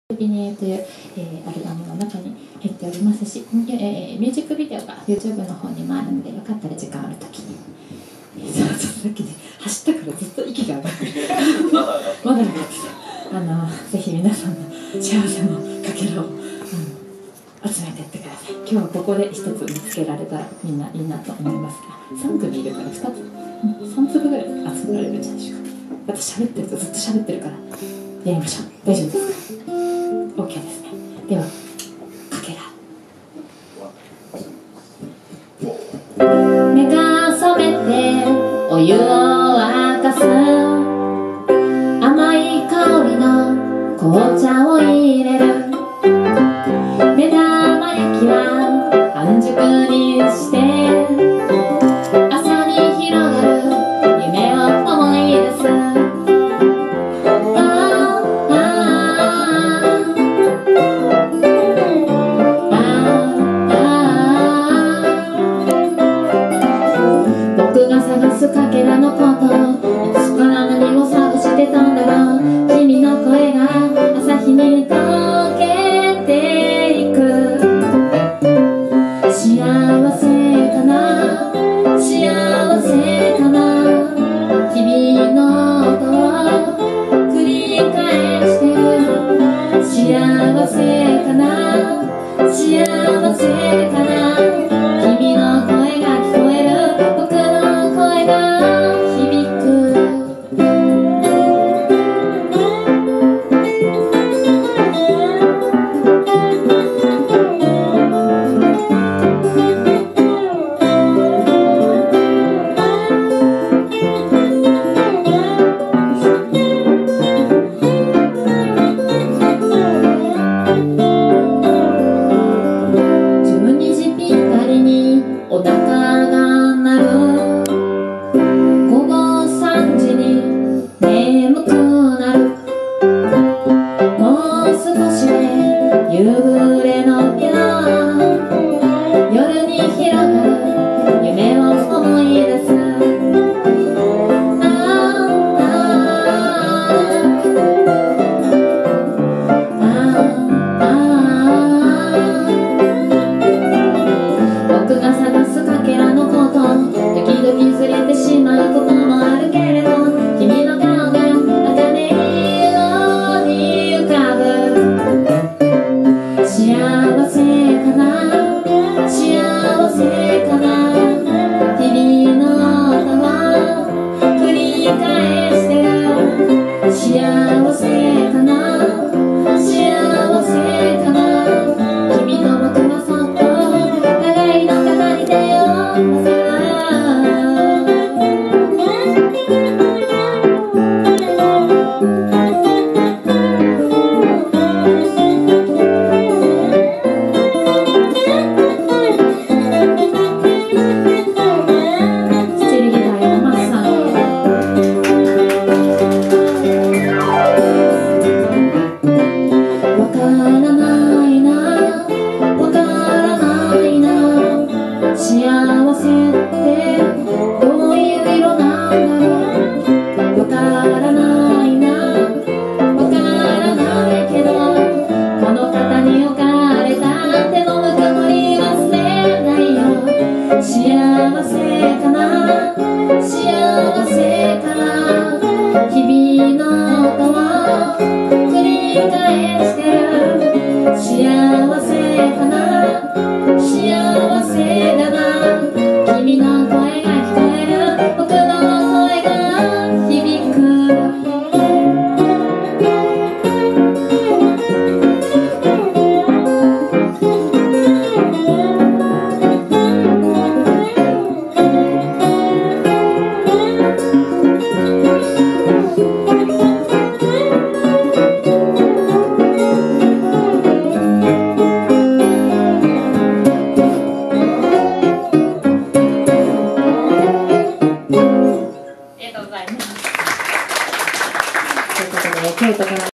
ビネという、アルバムの中に入っておりますし、ミュージックビデオが YouTube の方にもあるので、よかったら時間あるときに、さっきね、走ったからずっと息が上がってるまだ上がってた。ぜひ皆さんの幸せのかけらを集めていってください。今日はここで一つ見つけられたらみんないいなと思いますが、3組いるから3粒ぐらい集められるんじゃないでしょうか。私喋ってるとずっと喋ってるからやりましょう。大丈夫ですか？ OK ですね。では、かけら。目が覚めてお湯を沸かす、甘い香りの紅茶を入れる、目玉焼きは半熟にして朝に広がる夢を思い出す。僕が探すかけらのこと、いつから何を探してたんだろう。君の声が朝日に溶けていく。幸せかな、幸せかな、日々の音を繰り返してる。幸せかな、幸せかな、君の声が聞こえる。僕の声が響く。12時ぴったりにお腹が鳴る。午後3時に眠くなる。もう少しで夕暮れのよう、夜に広がる夢を思い出す。僕が探すかけらのこと、時々ずれてしまうこともあるけれど、君の顔が茜色に浮かぶ。幸せかな、幸せかな、日々の音を繰り返してる。幸せかな、幸せかな、君と僕はそっと互いの肩に手を乗せる。スチールギター山松さん。わからないな、わからないな、幸せってどういう色なんだろう。わからないな、わからないけど、この肩に置かれた手のぬくもり忘れないよ。幸せかな、幸せかな、日々の音を繰り返してる。幸せかな。